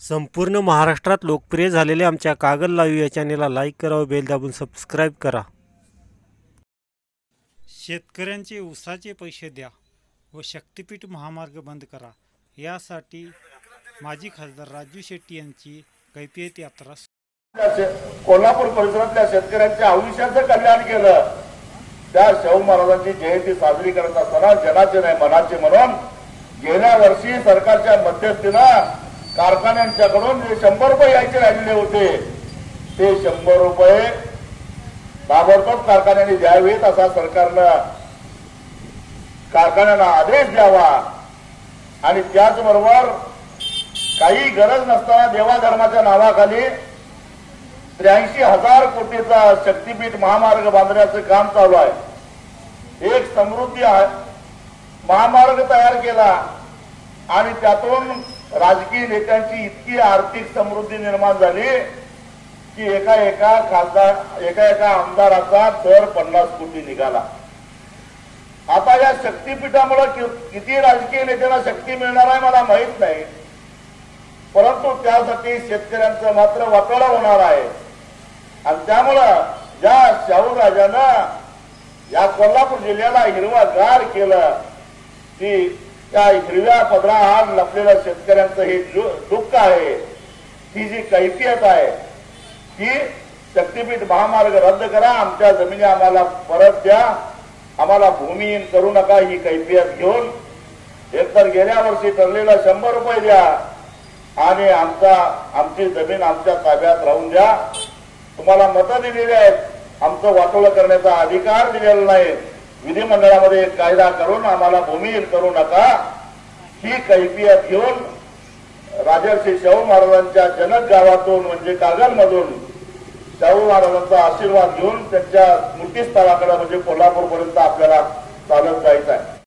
संपूर्ण महाराष्ट्रात लोकप्रिय झालेल्या आमच्या कागद लाईव्ह या चॅनेलला लाईक करा व बेल दाबून सबस्क्राईब करा। शेतकऱ्यांचे ऊसाचे पैसे द्या व शक्तीपीठ महामार्ग बंद करा यासाठी माजी खासदार राजू शेट्टी यांची कैफियत यात्रा कोल्हापूर परिसरातल्या शेतकऱ्यांच्या आयुष्याचं कल्याण केलं। त्या शाहू महाराजांची जयंती साजरी करत असताना जनाचे नाही मनाचे म्हणून गेल्या वर्षी सरकारच्या मध्यस्थीनं कारखान्यांच्याकडून जे 100 रुपये यायचे राहिलेले होते ते 100 रुपये ताबडतोब कारखान्यांनी द्यावेत असा सरकारनं कारखान्यांना आदेश द्यावा आणि त्याचबरोबर काही गरज नसताना देवाधर्माच्या नावाखाली 83,000 कोटीचा शक्तीपीठ महामार्ग बांधण्याचं काम चालू आहे। एक समृद्धी महामार्ग तयार केला आणि त्यातून राजकीय नेत्यांची इतकी आर्थिक समृद्धी निर्माण झाली की एका आमदाराचा दर 50 कोटी निघाला। आता या शक्तीपीठामुळे किती राजकीय नेत्यांना शक्ती मिळणार आहे मला माहित नाही, परंतु त्यासाठी शेतकऱ्यांचं मात्र वाटोळा होणार आहे। आणि त्यामुळं या शाहू राजानं या कोल्हापूर जिल्ह्याला हिरवागार केलं की त्या हिरव्या पदराआड लपलेल्या शेतकऱ्यांचं हे दुःख आहे, ही जी कैफियत आहे ती शक्तीपीठ महामार्ग रद्द करा, आमच्या जमिनी आम्हाला परत द्या, आम्हाला भूमिहीन करू नका ही कैफियत घेऊन एकतर गेल्या वर्षी ठरलेला 100 रुपये द्या आणि आमची जमीन आमच्या ताब्यात राहून द्या। तुम्हाला मतं दिलेली आहेत, आमचं वाटोळं करण्याचा अधिकार दिलेला नाही, विधिमंडळामध्ये एक कायदा करून आम्हाला भूमिहीन करू नका ही कैफियत घेऊन राजर्षी शाहू महाराजांच्या जनक गावातून म्हणजे कागलमधून शाहू महाराजांचा आशीर्वाद घेऊन त्यांच्या स्मृतीस्थळाकडे म्हणजे कोल्हापूरपर्यंत आपल्याला चालत जायचं आहे।